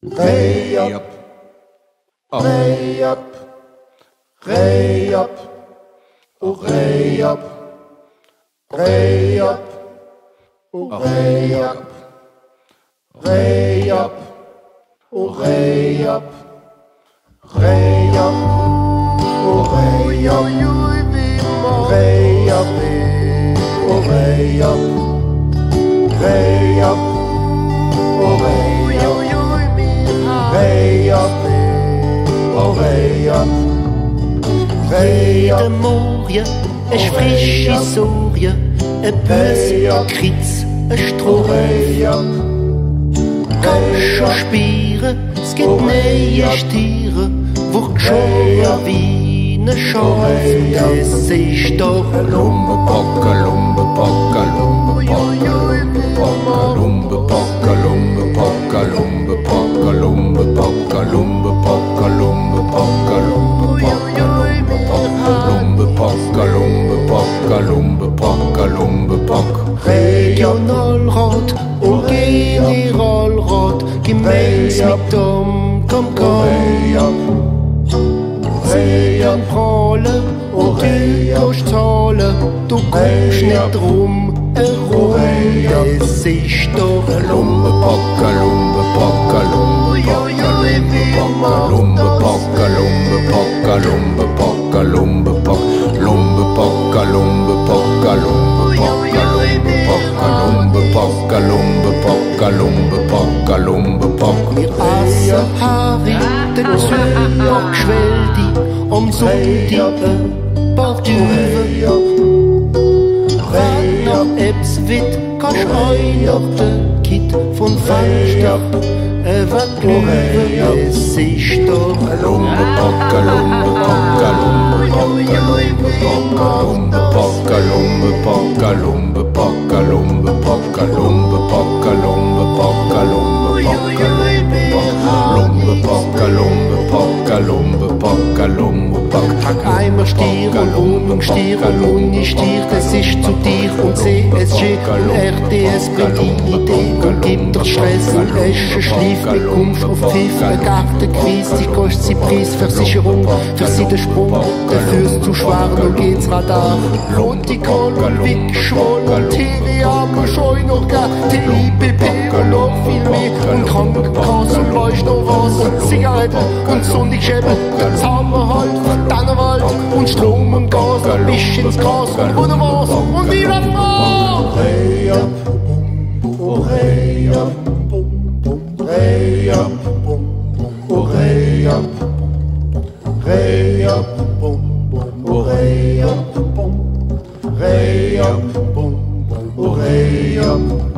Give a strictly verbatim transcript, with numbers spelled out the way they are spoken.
Re up, re up, re up, oh re up, re up, oh re up, re up, oh re up, re up, oh re up, re up, oh re up, re up, oh re up. Hey up, oh hey up, hey up. Jeden Morgen ein frische Sorge, ein Böse, ein Kritz, ein Stroh. Kannst schon spüren, es gibt neue Stiere, wo geschoren wie eine Chance. Es ist doch ein Lumbepock, ein Lumbepock, ein Lumbepock, ein Lumbepock, ein Lumbepock, ein Lumbepock, ein Lumbepock, ein Lumbepock, ein Lumbepock, ein Lumbepock, ein Lumbepock, ein Lumbepock, ein Lumbepock. Regionalrat und Generalrat, gemeinsam mit dem Kamm-Kamm. Zentrale und du kannst zahlen, du kommst nicht drum herum. Es ist doch ein Lumbepock, ein Lumbepock, ein Lumbepock, ein Lumbepock, ein Lumbepock, ein Lumbepock, ein Lumbepock, Lumbepock, ein Lumbepock, ein Lumbepock, ein Lumbepock, ein Lumbepock, ein Lumbepock, ein Lumbepock. Wir essen Haring, dazu noch Geschwäldi, am Sonntag ein paar Düven. Wenn noch etwas wird, kannst du ein nach der Kit von Fenster weglaufen. Es ist doch ein Lumbepock, ein Lumbepock, ein Lumbepock, ein Lumbepock, ein Lumbepock, ein Lumbepock, ein Lumbepock, ein Lumbepock, ein Lumbepock, ein Lumbepock, ein Lumbepock, ein Lumbepock, ein Lumbepock. Hack einmal Stier und Wohnung Stier und Uni-Stier, das ist zu dir und C S G und R T S bringt die Idee und gibt dir Stress und Eschen schlief mit Kunst auf Pfiff, ein Gartenquiz, die kostet sie Preisversicherung, für sie den Sprung, dafür zu schwer und geht's Radar. Lotikol und Wickschwoll und T W A muss euch noch geben, T I P P und noch viel mehr und Krankenkasse und weißt noch was und Zigaretten und Sonnigschäben, das haben wir halt von Dannenwald und Strom und Gas und bis ins Gras und oder was und wie das war. Hey up, oh hey up, hey up, oh hey up, hey up, oh hey up, hey up, oh hey up.